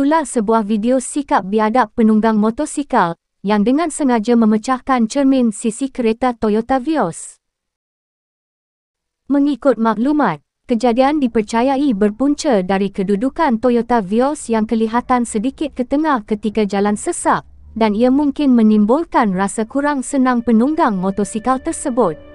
itulah sebuah video sikap biadab penunggang motosikal yang dengan sengaja memecahkan cermin sisi kereta Toyota Vios. Mengikut maklumat, kejadian dipercayai berpunca dari kedudukan Toyota Vios yang kelihatan sedikit ke tengah ketika jalan sesak dan ia mungkin menimbulkan rasa kurang senang penunggang motosikal tersebut.